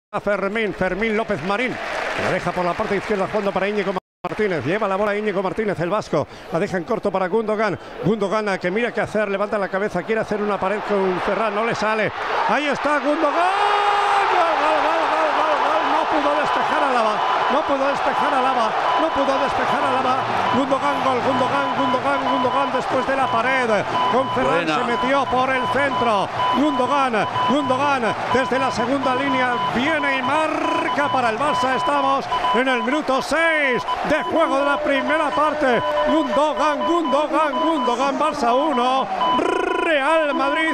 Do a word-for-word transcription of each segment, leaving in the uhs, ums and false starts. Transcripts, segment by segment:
A Fermín, Fermín López Marín, que la deja por la parte izquierda jugando para Íñigo Martínez, lleva la bola Íñigo Martínez, el vasco, la deja en corto para Gundogan, Gundogan que mira qué hacer, levanta la cabeza, quiere hacer una pared con Ferran, no le sale, ahí está Gundogan, gol, gol, gol, gol, gol, gol. No pudo despejar a Lava, no pudo despejar a Lava, no pudo despejar a Lava, Gundogan, gol, Gundogan, Gundogan, Gundogan después de la pared, con Ferran Buena. Se metió por el centro, Gundogan, Gundogan desde la segunda línea viene y marca para el Barça, estamos en el minuto seis de juego de la primera parte, Gundogan, Gundogan, Gundogan, Barça uno, Real Madrid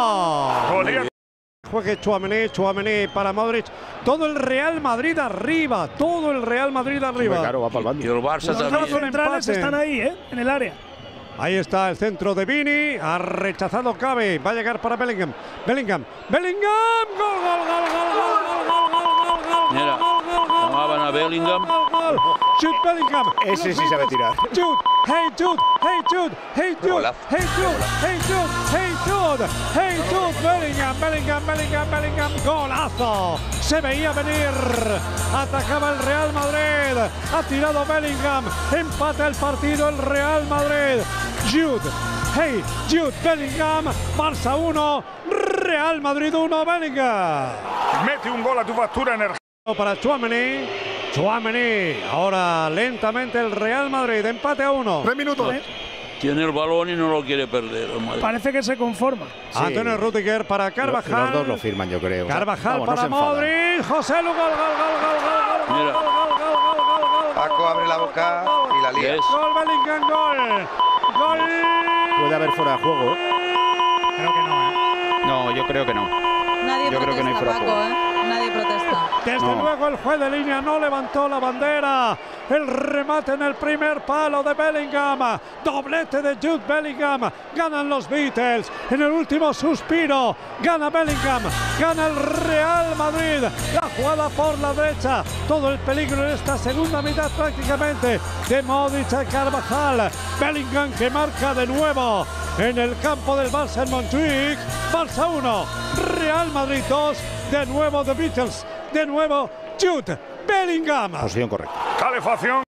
cero. Juegue Tchouaméni, Tchouaméni para Modric, todo el Real Madrid arriba, todo el Real Madrid arriba. Claro, va para el bando. Y el Barça también. Los centrales están ahí, ¿eh? En el área. Ahí está el centro de Vini, ha rechazado Cabe, va a llegar para Bellingham, Bellingham, Bellingham, gol, gol, gol, gol, gol, gol, gol, gol, gol, Mira, llamaban a Bellingham. Jude Bellingham. Ese sí sabe tirar. Jude, hey Jude, hey Jude, hey Jude, hey Jude, hey Jude, hey Jude, hey Jude, Bellingham, Bellingham, Bellingham, Bellingham, golazo. Se veía venir, atacaba el Real Madrid, ha tirado Bellingham, empata el partido el Real Madrid. Jude, hey Jude Bellingham, Barça uno, Real Madrid uno, Bellingham. Mete un gol a tu factura energética. Para Tchouaméni, Tchouaméni, ahora lentamente el Real Madrid, empate a uno. Tres minutos. Tiene el balón y no lo quiere perder. Parece que se conforma. Sí. Antonio Rudiger para Carvajal. Los dos lo firman, yo creo. Carvajal para no Modric, José Lu, gol, gol, gol, gol, gol, Mira. gol, gol, gol, gol, gol, Paco abre la boca y la lía. Gol, Bellingham, gol, gol. Puede haber fuera de juego. Creo que no, ¿eh? No, yo creo que no. Nadie Yo creo protesta, que no hay fuera de Paco, juego. ¿eh? Nadie protesta. Desde No. luego el juez de línea no levantó la bandera. El remate en el primer palo de Bellingham. Doblete de Jude Bellingham. Ganan los Beatles. En el último suspiro. Gana Bellingham. Gana el Real Madrid. La jugada por la derecha. Todo el peligro en esta segunda mitad prácticamente de Modric a Carvajal. Bellingham que marca de nuevo en el campo del Barça en Montjuic. Barça uno. Real Madrid dos. De nuevo The Beatles. De nuevo Jude Bellingham. Posición correcta. Calefacción.